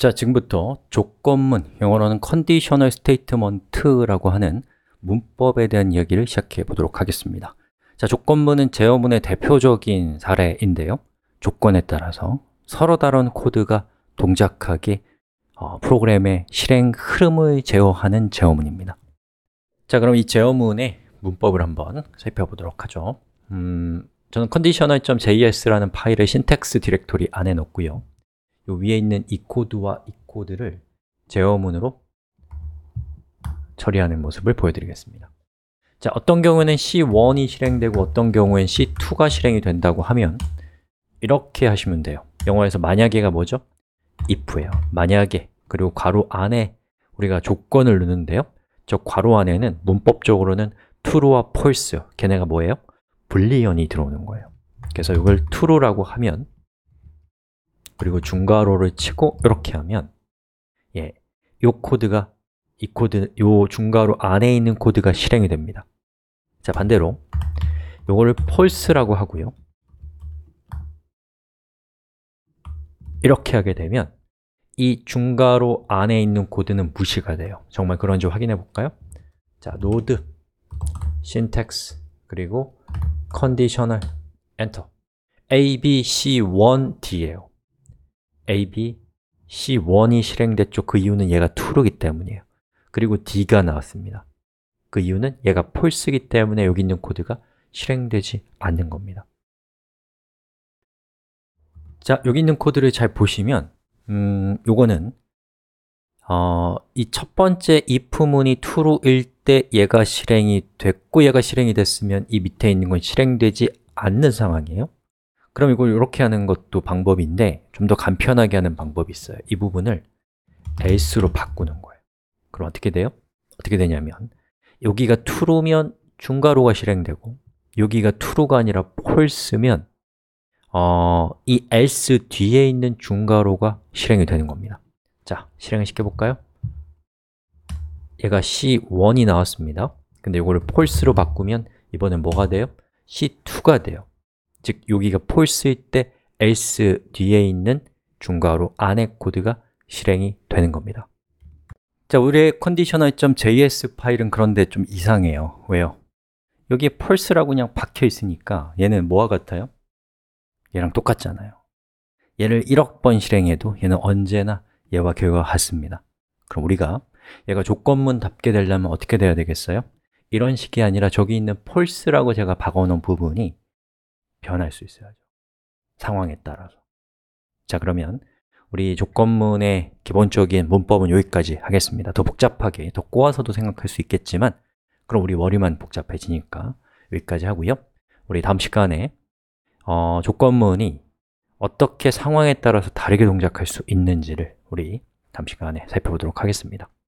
자, 지금부터 조건문, 영어로는 컨디셔널 스테이트먼트라고 하는 문법에 대한 이야기를 시작해 보도록 하겠습니다. 자, 조건문은 제어문의 대표적인 사례인데요. 조건에 따라서 서로 다른 코드가 동작하게 프로그램의 실행 흐름을 제어하는 제어문입니다. 자, 그럼 이 제어문의 문법을 한번 살펴보도록 하죠. 저는 conditional.js라는 파일을 신텍스 디렉토리 안에 넣고요. 요 위에 있는 이 코드와 이 코드를 제어문으로 처리하는 모습을 보여드리겠습니다. 자, 어떤 경우에는 C1이 실행되고 어떤 경우에는 C2가 실행이 된다고 하면 이렇게 하시면 돼요. 영어에서 만약에가 뭐죠? if예요. 만약에, 그리고 괄호 안에 우리가 조건을 넣는데요. 저 괄호 안에는 문법적으로는 true와 false, 걔네가 뭐예요? 불리언이 들어오는 거예요. 그래서 이걸 true라고 하면, 그리고 중괄호를 치고 이렇게 하면 요 코드가 요 중괄호 안에 있는 코드가 실행이 됩니다. 자, 반대로 요거를 false라고 하고요. 이렇게 하게 되면 이 중괄호 안에 있는 코드는 무시가 돼요. 정말 그런지 확인해 볼까요? 자, node syntax 그리고 conditional enter abc1d예요. abc1이 실행됐죠. 그 이유는 얘가 true이기 때문이에요. 그리고 d가 나왔습니다. 그 이유는 얘가 false이기 때문에 여기 있는 코드가 실행되지 않는 겁니다. 자, 여기 있는 코드를 잘 보시면 요거는 이 첫 번째 if문이 true일 때 얘가 실행이 됐고 얘가 실행이 됐으면 이 밑에 있는 건 실행되지 않는 상황이에요. 그럼 이걸 이렇게 하는 것도 방법인데 좀 더 간편하게 하는 방법이 있어요. 이 부분을 else로 바꾸는 거예요. 그럼 어떻게 돼요? 어떻게 되냐면 여기가 true면 중괄호가 실행되고 여기가 true가 아니라 false면 이 else 뒤에 있는 중괄호가 실행이 되는 겁니다. 자, 실행을 시켜볼까요? 얘가 C1이 나왔습니다. 근데 이거를 false로 바꾸면 이번엔 뭐가 돼요? C2가 돼요. 즉, 여기가 false일 때 else 뒤에 있는 중괄호 안의 코드가 실행이 되는 겁니다. 자, 우리의 conditional.js 파일은 그런데 좀 이상해요. 왜요? 여기에 false라고 그냥 박혀 있으니까 얘는 뭐와 같아요? 얘랑 똑같잖아요. 얘를 1억 번 실행해도 얘는 언제나 얘와 결과가 같습니다. 그럼 우리가 얘가 조건문답게 되려면 어떻게 돼야 되겠어요? 이런 식이 아니라 저기 있는 false라고 제가 박아놓은 부분이 변할 수 있어야죠. 상황에 따라서. 자, 그러면 우리 조건문의 기본적인 문법은 여기까지 하겠습니다. 더 복잡하게, 더 꼬아서도 생각할 수 있겠지만 그럼 우리 머리만 복잡해지니까 여기까지 하고요. 우리 다음 시간에 조건문이 어떻게 상황에 따라서 다르게 동작할 수 있는지를 우리 다음 시간에 살펴보도록 하겠습니다.